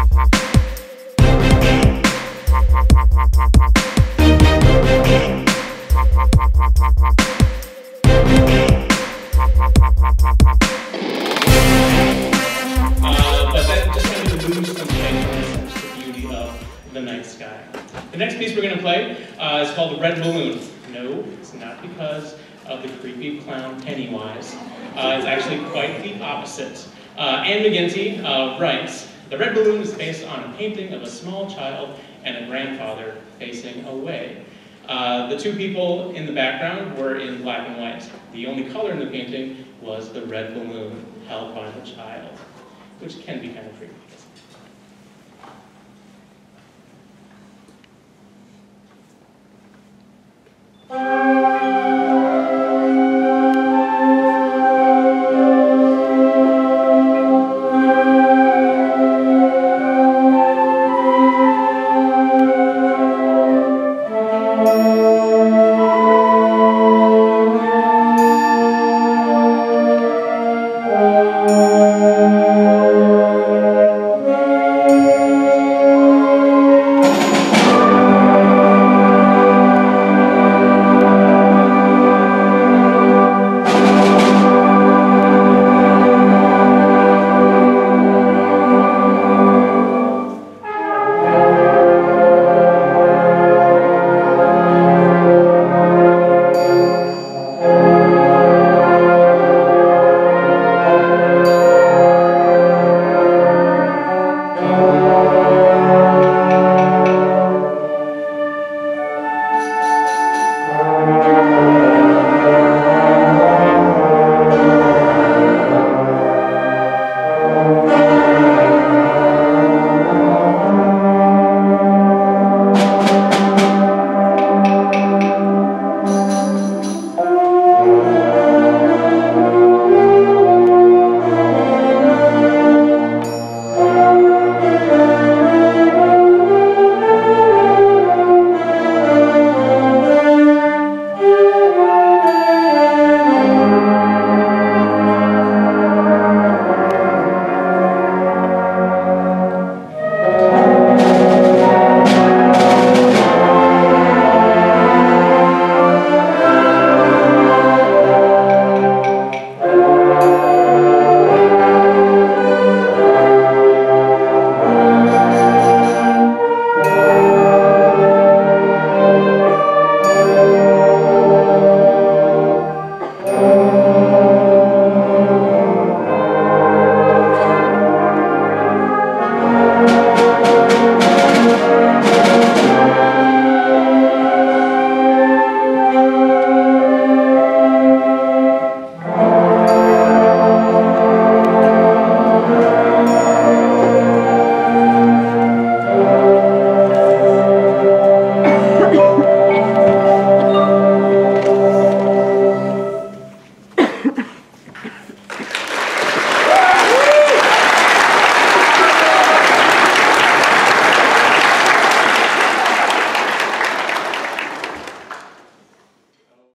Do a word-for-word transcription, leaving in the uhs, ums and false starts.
The night sky. The next piece we're going to play uh, is called The Red Balloon. No, it's not because of the creepy clown Pennywise. Uh, it's actually quite the opposite. Uh, Anne McGinty uh, writes, "The Red Balloon is based on a painting of a small child and a grandfather facing away. Uh, the two people in the background were in black and white. The only color in the painting was the red balloon held by the child," which can be kind of creepy.